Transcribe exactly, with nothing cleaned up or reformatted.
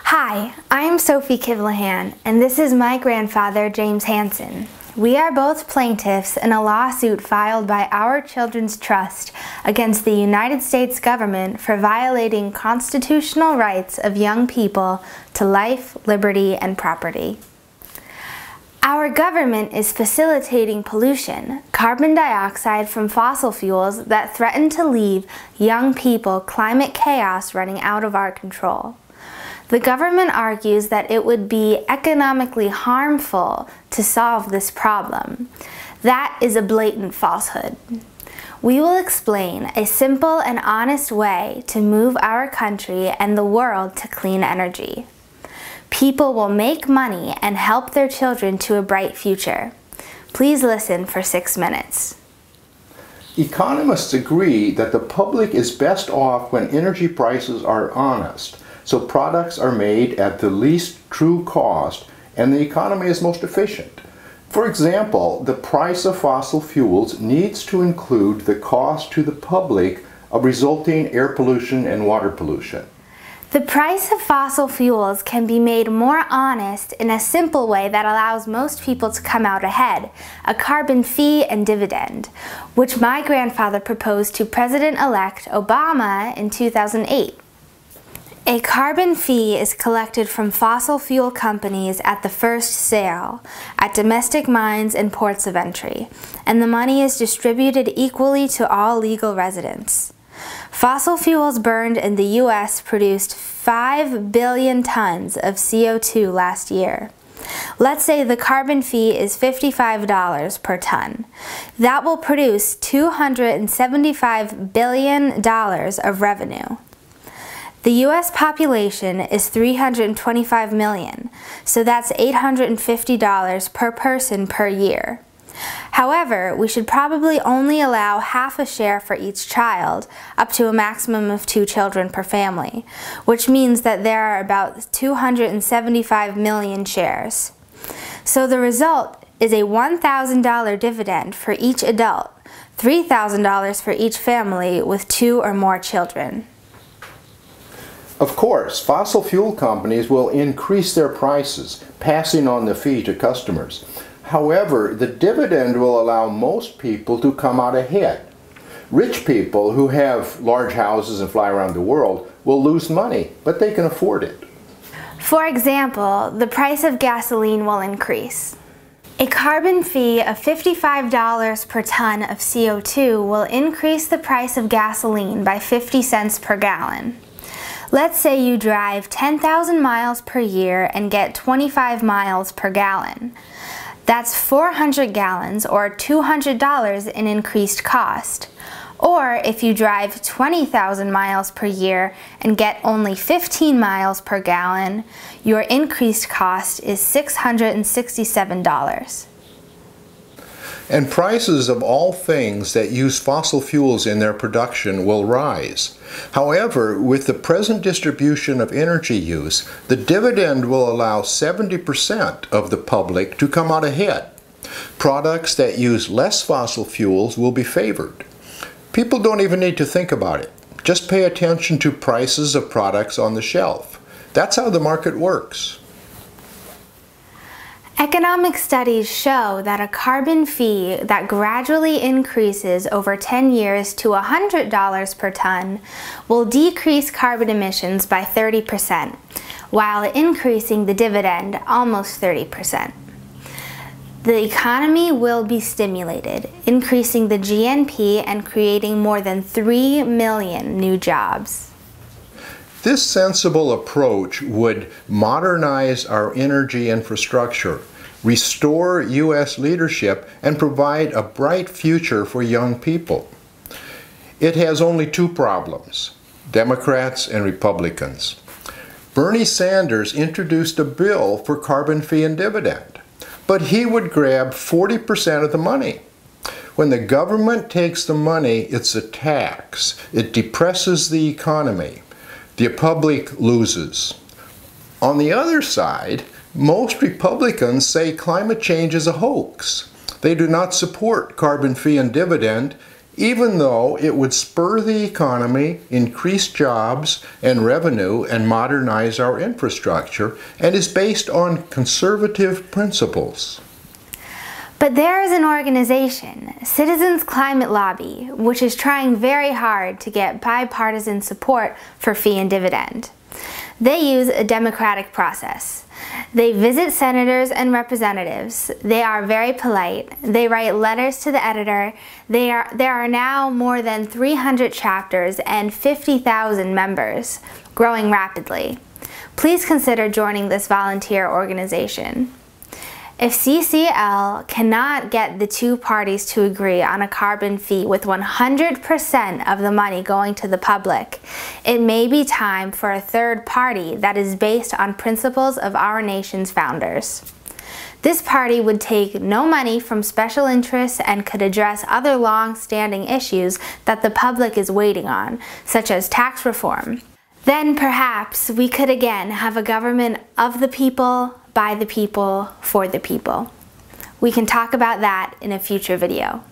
Hi, I'm Sophie Kivlahan, and this is my grandfather, James Hansen. We are both plaintiffs in a lawsuit filed by our Children's Trust against the United States government for violating constitutional rights of young people to life, liberty, and property. Our government is facilitating pollution, carbon dioxide from fossil fuels that threaten to leave young people climate chaos running out of our control. The government argues that it would be economically harmful to solve this problem. That is a blatant falsehood. We will explain a simple and honest way to move our country and the world to clean energy. People will make money and help their children to a bright future. Please listen for six minutes. Economists agree that the public is best off when energy prices are honest, so products are made at the least true cost and the economy is most efficient. For example, the price of fossil fuels needs to include the cost to the public of resulting air pollution and water pollution. The price of fossil fuels can be made more honest in a simple way that allows most people to come out ahead, a carbon fee and dividend, which my grandfather proposed to President-elect Obama in two thousand eight. A carbon fee is collected from fossil fuel companies at the first sale, at domestic mines and ports of entry, and the money is distributed equally to all legal residents. Fossil fuels burned in the U S produced five billion tons of C O two last year. Let's say the carbon fee is fifty-five dollars per ton. That will produce two hundred seventy-five billion dollars of revenue. The U S population is three hundred twenty-five million, so that's eight hundred fifty dollars per person per year. However, we should probably only allow half a share for each child, up to a maximum of two children per family, which means that there are about two hundred seventy-five million shares. So the result is a one thousand dollar dividend for each adult, three thousand dollars for each family with two or more children. Of course, fossil fuel companies will increase their prices, passing on the fee to customers. However, the dividend will allow most people to come out ahead. Rich people who have large houses and fly around the world will lose money, but they can afford it. For example, the price of gasoline will increase. A carbon fee of fifty-five dollars per ton of C O two will increase the price of gasoline by fifty cents per gallon. Let's say you drive ten thousand miles per year and get twenty-five miles per gallon. That's four hundred gallons or two hundred dollars in increased cost. Or if you drive twenty thousand miles per year and get only fifteen miles per gallon, your increased cost is six hundred sixty-seven dollars. And prices of all things that use fossil fuels in their production will rise. However, with the present distribution of energy use, the dividend will allow seventy percent of the public to come out ahead. Products that use less fossil fuels will be favored. People don't even need to think about it. Just pay attention to prices of products on the shelf. That's how the market works. Economic studies show that a carbon fee that gradually increases over ten years to one hundred dollars per ton will decrease carbon emissions by thirty percent, while increasing the dividend almost thirty percent. The economy will be stimulated, increasing the G N P and creating more than three million new jobs. This sensible approach would modernize our energy infrastructure, restore U S leadership, and provide a bright future for young people. It has only two problems: Democrats and Republicans. Bernie Sanders introduced a bill for carbon fee and dividend, but he would grab forty percent of the money. When the government takes the money, it's a tax. It depresses the economy. The public loses. On the other side, most Republicans say climate change is a hoax. They do not support carbon fee and dividend, even though it would spur the economy, increase jobs and revenue, and modernize our infrastructure, and is based on conservative principles. But there is an organization, Citizens Climate Lobby, which is trying very hard to get bipartisan support for fee and dividend. They use a democratic process. They visit senators and representatives. They are very polite. They write letters to the editor. They are, there are now more than three hundred chapters and fifty thousand members, growing rapidly. Please consider joining this volunteer organization. If C C L cannot get the two parties to agree on a carbon fee with one hundred percent of the money going to the public, it may be time for a third party that is based on principles of our nation's founders. This party would take no money from special interests and could address other long-standing issues that the public is waiting on, such as tax reform. Then perhaps we could again have a government of the people, by the people, for the people. We can talk about that in a future video.